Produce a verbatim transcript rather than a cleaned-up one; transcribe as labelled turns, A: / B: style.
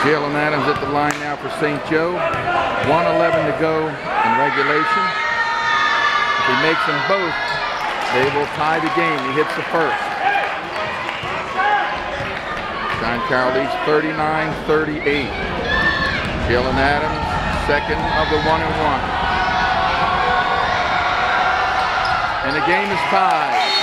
A: Jalen Adams at the line now for Saint Joe. one eleven to go in regulation. If he makes them both, they will tie the game. He hits the first. John Carroll leads thirty-nine thirty-eight. Jalen Adams, second of the one and one. And the game is tied.